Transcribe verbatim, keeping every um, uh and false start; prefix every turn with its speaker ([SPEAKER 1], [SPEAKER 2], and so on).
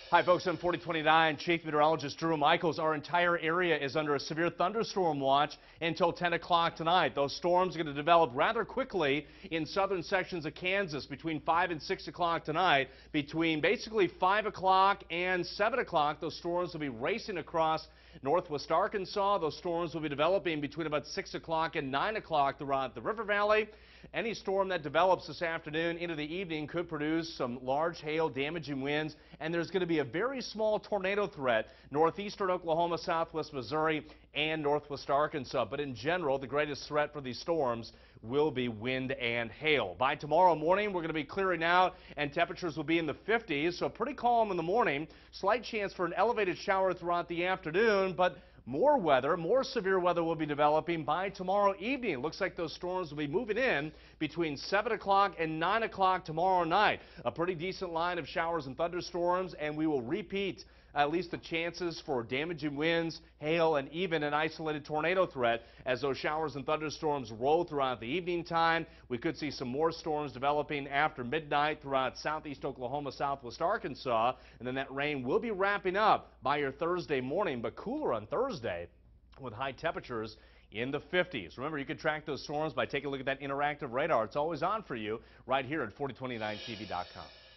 [SPEAKER 1] Hi folks, I'm forty twenty-nine Chief Meteorologist Drew Michaels. Our entire area is under a severe thunderstorm watch until ten o'clock tonight. Those storms are going to develop rather quickly in southern sections of Kansas between five and six o'clock tonight. Between basically five o'clock and seven o'clock, those storms will be racing across northwest Arkansas. Those storms will be developing between about six o'clock and nine o'clock throughout the River Valley. Any storm that develops this afternoon into the evening could produce some large hail, damaging winds, and there's going to be a very small tornado threat northeastern Oklahoma, southwest Missouri, and northwest Arkansas. But in general, the greatest threat for these storms will be wind and hail. By tomorrow morning, we're going to be clearing out and temperatures will be in the fifties, so pretty calm in the morning. Slight chance for an elevated shower throughout the afternoon, but more weather, more severe weather will be developing by tomorrow evening. It looks like those storms will be moving in between seven o'clock and nine o'clock tomorrow night. A pretty decent line of showers and thunderstorms, and we will repeat at least the chances for damaging winds, hail, and even an isolated tornado threat as those showers and thunderstorms roll throughout the evening time. We could see some more storms developing after midnight throughout southeast Oklahoma, southwest Arkansas, and then that rain will be wrapping up by your Thursday morning, but cooler on Thursday with high temperatures in the fifties. Remember, you can track those storms by taking a look at that interactive radar. It's always on for you right here at forty twenty-nine T V dot com.